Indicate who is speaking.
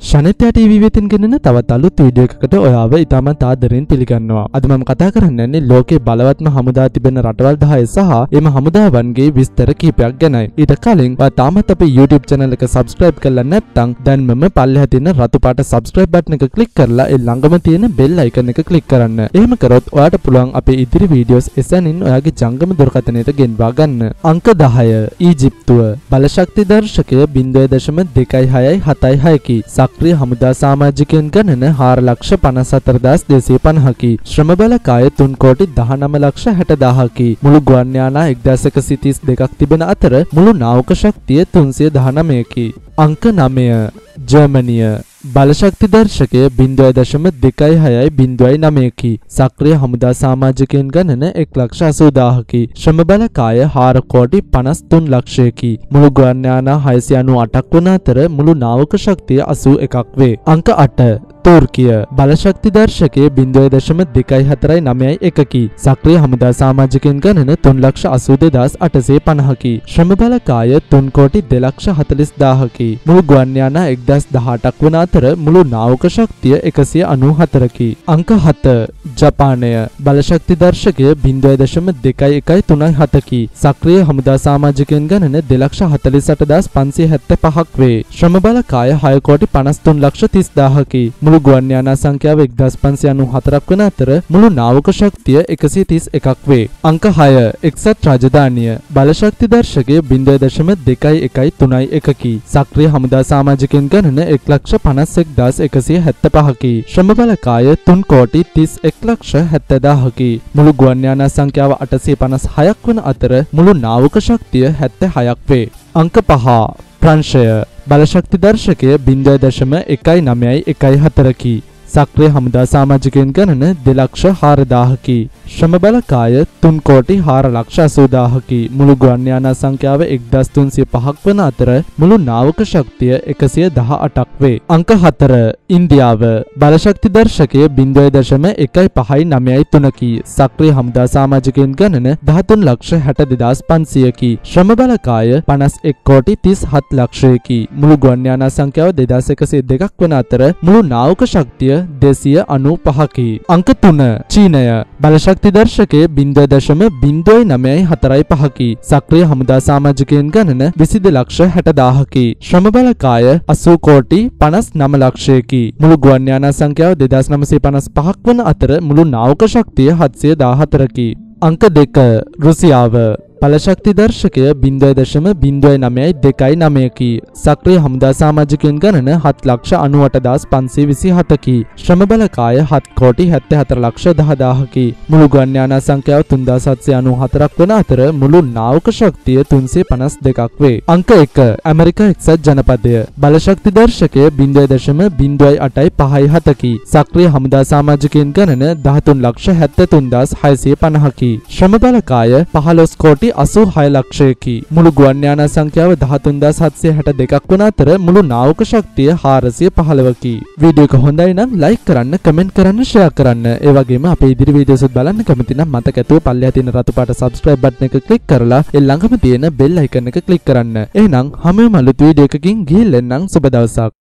Speaker 1: ශනිත්‍යා TV වෙතින් ගෙනෙන තවත් අලුත් වීඩියෝ එකකට ඔයාව ඉතාමත් ආදරෙන් පිළිගන්නවා. අද මම කතා කරන්න යන්නේ ලෝකේ බලවත්ම හමුදා තිබෙන රටවල් 10 සහ එම හමුදාවන්ගේ විස්තර කිහිපයක් ගැනයි. ඊට කලින් ඔයා තාමත් අපේ YouTube channel එක subscribe කරලා නැත්නම් දැන්මම පල්ලෙහා තියෙන රතු පාට subscribe button එක click කරලා ඒ ළඟම තියෙන bell icon එක click කරන්න. එහෙම කරොත් ඔයාට පුළුවන් අපේ ඉදිරි videos එසැනින් ඔයාගේ ජංගම දුරකථනයට ගෙන්වා ගන්න. අංක 10 ඊජිප්තුව බලශක්ති දර්ශකය 0.2676 සක්‍රිය හමුදා සමාජිකයන් ගණන 4,54,250කි. ශ්‍රම බල කාය 3,19,60,000කි. මුළු ගුවන් යානා 1,132ක් තිබෙන අතර මුළු නාවක ශක්තිය 319කි. අංක 9 ජර්මනිය බලශක්ති දර්ශකය 0.2609කි. සක්‍රිය හමුදා සමාජිකයන් ගණන 1,80,000කි. ශ්‍රම බල කාය 4,53,00,000කි. මුළු ගුවන් යානා 698ක් වන අතර මුළු නාවක ශක්තිය 81ක් වේ. අංක 8 තුර්කිය බලශක්ති දර්ශකය 0.2491කි. සක්‍රිය හමුදා සමාජිකයන් ගණන 3,82,850කි. ශ්‍රම බල කාය 3,02,40,000කි. මුළු ගුවන් යානා 1,018ක් වන අතර මුළු නාවක ශක්තිය 194කි. අංක 7 ජපානය බලශක්ති දර්ශකය 0.2137කි. සක්‍රිය හමුදා සමාජිකයන් ගණන 2,48,575ක් වේ. ශ්‍රම බල කාය 6,53,30,000කි. මුළු ගුවන් යානා සංඛ්‍යාව 1,594ක් වන අතර මුළු නාවක ශක්තිය 131ක් වේ. අංක 6 එක්සත් රාජධානිය බලශක්ති දර්ශකය 0.2131කි. සක්‍රිය හමුදා සමාජිකයන් ගණන 1,51,175කි. ශ්‍රම බල කාය 3,31,70,000කි. මුළු ගුවන් යානා සංඛ්‍යාව 856ක් වන අතර මුළු නාවක ශක්තිය 76ක් වේ. අංක 5 ප්‍රංශය බලශක්ති දර්ශකය 0.1914කි. සක්‍රිය හමුදා සමාජිකයන් ගණන 2,04,000කි. ශ්‍රම බල කාය 3,04,80,000කි. මුළු ගුවන් යානා සංඛ්‍යාව 1,305ක් වන අතර මුළු නාවක ශක්තිය 118ක් වේ. අංක 4 ඉන්දියාව බලශක්ති දර්ශකය 0.1593කි. සක්‍රිය හමුදා සමාජිකයන් ගණන 13,62,500කි. ශ්‍රම බල කාය 51,37,00,000කි. මුළු ගුවන් යානා සංඛ්‍යාව 2,102ක් වන අතර මුළු නාවක ශක්තිය 295කි. අංක 3 චීනය බලශක්ති දර්ශකය 0.0945කි. සක්‍රිය හමුදා සමාජිකයන් ගණන 22,60,000කි. ශ්‍රම බල කාය 80,59,00,000කි. මුළු ගුවන් යානා සංඛ්‍යාව 2,955ක් වන අතර මුළු නාවක ශක්තිය 714කි. අංක 2 රුසියාව බලශක්ති දර්ශකය 0.0929කි. සක්‍රිය හමුදා සමාජිකයන් ගණන 7,98,527කි. ශ්‍රම බල කාය 7,74,10,000කි. මුළු ගුවන් යානා සංඛ්‍යාව 3,794ක් වන අතර මුළු නාවක ශක්තිය 352ක් වේ. අංක 1 ඇමරිකා එක්සත් ජනපදය බලශක්ති දර්ශකය 0.0857කි. සක්‍රිය හමුදා සමාජිකයන් ගණන 13,73,650කි. ශ්‍රම බල කාය 15,86,00,000කි. මුළු ගුවන් යානා සංඛ්‍යාව 13,762ක් වන අතර මුළු නාවක ශක්තිය 415කි. වීඩියෝ එක හොඳයි නම් like කරන්න, comment කරන්න, share කරන්න. ඒ වගේම අපේ ඉදිරි වීඩියෝස් බලන්න කැමති නම් මතක ඇතුව පල්ලෙහා තියෙන රතු පාට subscribe button එක click කරලා ඒ ළඟම තියෙන bell icon එක click කරන්න. එහෙනම් හැමෝම අලුත් වීඩියෝ එකකින් ගිහින් එන්නම්. සුබ දවසක්.